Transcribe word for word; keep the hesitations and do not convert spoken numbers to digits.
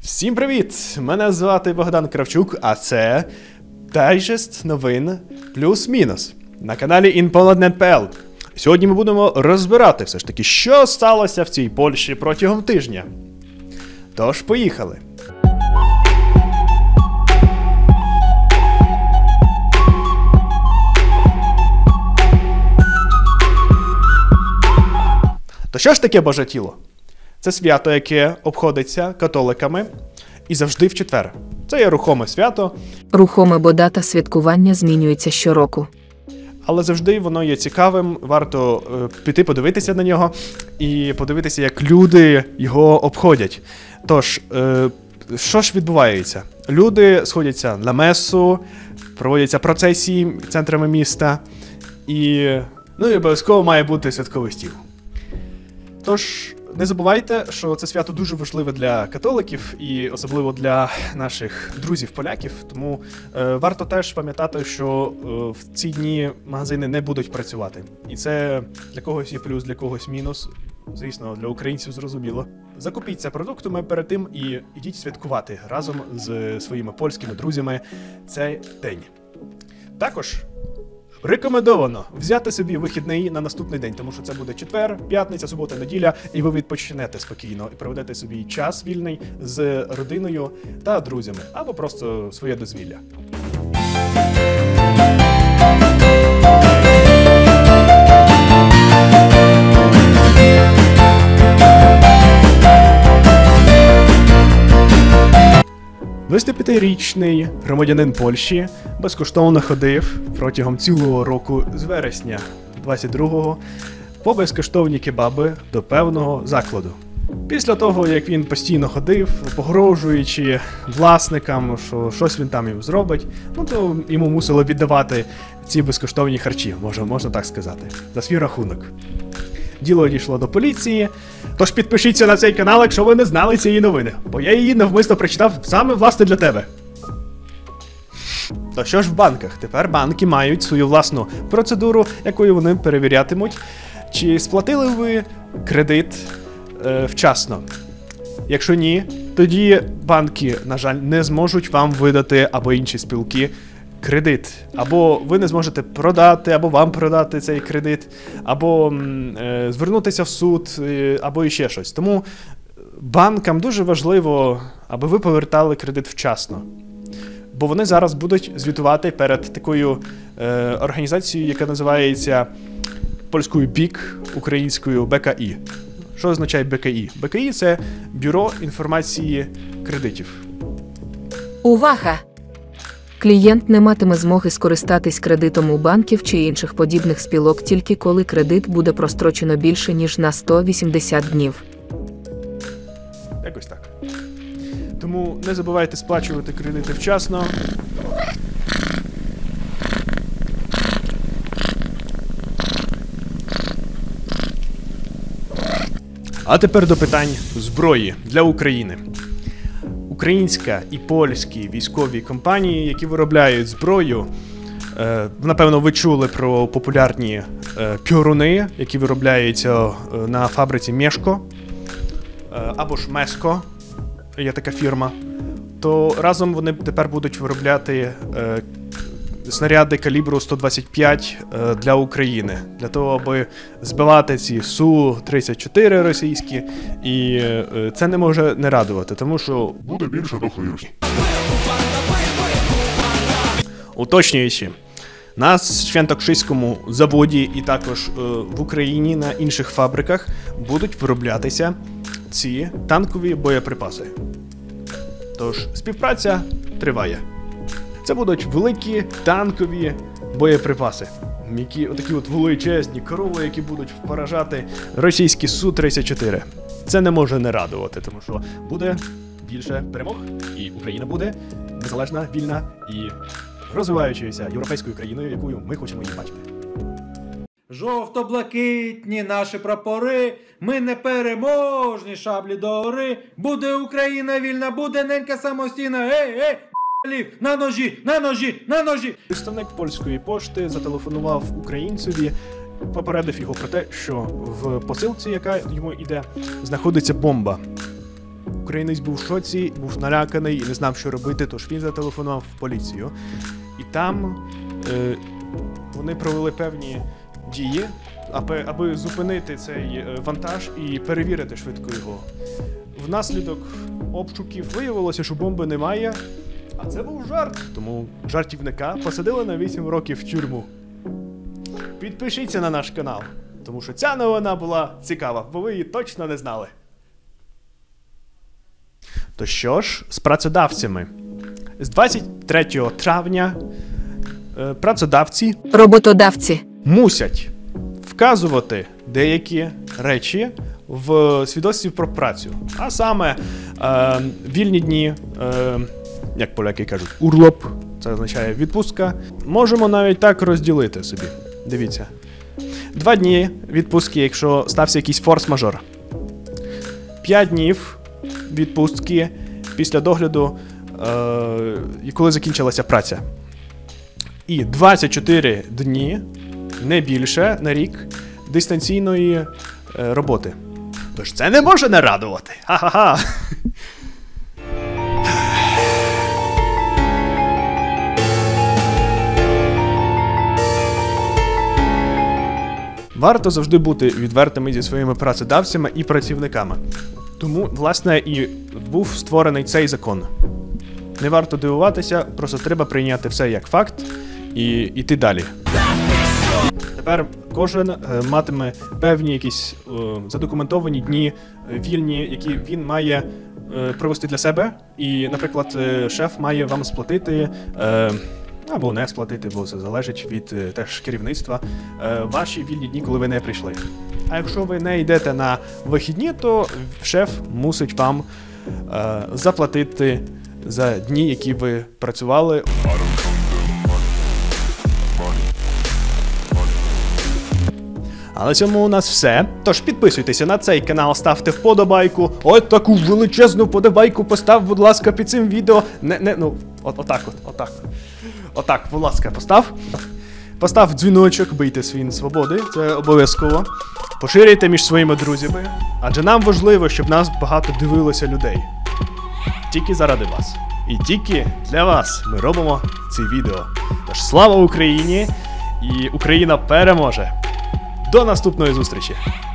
Всім привіт! Мене звати Богдан Кравчук, а це дайджест новин плюс-мінус на каналі інполнет точка пі ел. Сьогодні ми будемо розбирати все ж таки, що сталося в цій Польщі протягом тижня. Тож, поїхали! То що ж таке Боже тіло? Це свято, яке обходиться католиками і завжди в четвер. Це є рухоме свято. Рухоме, бо дата святкування змінюється щороку. Але завжди воно є цікавим, варто е, піти подивитися на нього і подивитися, як люди його обходять. Тож, е, що ж відбувається? Люди сходяться на месу, проводяться процесії центрами міста і, ну, і обов'язково має бути святковий стіл. Тож, не забувайте, що це свято дуже важливе для католиків і особливо для наших друзів-поляків, тому е, варто теж пам'ятати, що е, в ці дні магазини не будуть працювати. І це для когось є плюс, для когось мінус. Звісно, для українців зрозуміло. Закупіться продуктами перед тим і йдіть святкувати разом з своїми польськими друзями цей день. Також рекомендовано взяти собі вихідний на наступний день, тому що це буде четвер, п'ятниця, субота, неділя, і ви відпочинете спокійно і проведете собі час вільний з родиною та друзями, або просто своє дозвілля. двадцятип'ятирічний громадянин Польщі безкоштовно ходив протягом цілого року з вересня двадцять другого по безкоштовні кебаби до певного закладу. Після того, як він постійно ходив, погрожуючи власникам, що щось він там їм зробить, ну то йому мусили віддавати ці безкоштовні харчі, можна, можна так сказати, за свій рахунок. Діло дійшло до поліції, тож підпишіться на цей канал, якщо ви не знали цієї новини, бо я її навмисно прочитав саме власне для тебе. То що ж в банках? Тепер банки мають свою власну процедуру, якою вони перевірятимуть, чи сплатили ви кредит е, вчасно. Якщо ні, тоді банки, на жаль, не зможуть вам видати або інші спілки кредит. Або ви не зможете продати, або вам продати цей кредит, або е, звернутися в суд, е, або іще щось. Тому банкам дуже важливо, аби ви повертали кредит вчасно. Бо вони зараз будуть звітувати перед такою е, організацією, яка називається польською БІК, українською Б К І. Що означає Б К І? Б К І – це Бюро інформації кредитів. Увага! Клієнт не матиме змоги скористатись кредитом у банків чи інших подібних спілок тільки коли кредит буде прострочено більше, ніж на сто вісімдесят днів. Якось так. Тому не забувайте сплачувати кредити вчасно. А тепер до питань зброї для України. Українська і польські військові компанії, які виробляють зброю, е, напевно, ви чули про популярні е, піоруни, які виробляються е, на фабриці Мєшко, е, або ж Меско, є така фірма, то разом вони тепер будуть виробляти е, снаряди калібру сто двадцять п'ять е, для України, для того, аби збивати ці Су тридцять чотири російські, і е, це не може не радувати, тому що буде більше дохлирів. Уточнюючи, на Świętokrzyському заводі і також е, в Україні на інших фабриках будуть вироблятися ці танкові боєприпаси. Тож співпраця триває. Це будуть великі танкові боєприпаси, які отакі от величезні корови, які будуть поражати російські Су тридцять чотири. Це не може не радувати, тому що буде більше перемог, і Україна буде незалежна, вільна і розвиваючою європейською країною, якою ми хочемо її бачити. Жовто-блакитні наші прапори, ми непереможні, шаблі догори. Буде Україна вільна, буде ненька самостійна, ей, ей, на ножі, на ножі, на ножі. Представник польської пошти зателефонував українцеві, попередив його про те, що в посилці, яка йому йде, знаходиться бомба. Українець був в шоці, був наляканий і не знав, що робити, тож він зателефонував в поліцію. І там е, вони провели певні дії, аби, аби зупинити цей е, вантаж і перевірити швидко його. Внаслідок обшуків виявилося, що бомби немає, а це був жарт. Тому жартівника посадили на вісім років в тюрму. Підпишіться на наш канал, тому що ця новина була цікава, бо ви її точно не знали. То що ж, з працедавцями. З двадцять третього травня е, працедавці Роботодавці. мусять вказувати деякі речі в свідоцтві про працю. А саме е, вільні дні, е, як поляки кажуть, урлоп, це означає відпустка. Можемо навіть так розділити собі. Дивіться. Два дні відпустки, якщо стався якийсь форс-мажор. П'ять днів відпустки після догляду, е, коли закінчилася праця. І двадцять чотири дні, не більше, на рік дистанційної е, роботи. Тож це не може не радувати. Ха-ха-ха. Варто завжди бути відвертими зі своїми працедавцями і працівниками. Тому, власне, і був створений цей закон. Не варто дивуватися, просто треба прийняти все як факт і йти далі. Тепер кожен е, матиме певні якісь е, задокументовані дні е, вільні, які він має е, провести для себе. І, наприклад, е, шеф має вам сплатити, е, або не сплатити, бо це залежить від е, теж керівництва, е, ваші вільні дні, коли ви не прийшли. А якщо ви не йдете на вихідні, то шеф мусить вам е, заплатити за дні, які ви працювали. А на цьому у нас все. Тож підписуйтеся на цей канал, ставте вподобайку. Ось таку величезну вподобайку постав, будь ласка, під цим відео. Не, не, ну, от, отак от, отак. Отак, будь ласка, постав. Постав дзвіночок, бийте свін свободи, це обов'язково. Поширюйте між своїми друзями, адже нам важливо, щоб нас багато дивилося людей. Тільки заради вас. І тільки для вас ми робимо ці відео. Тож слава Україні! І Україна переможе! До наступної зустрічі!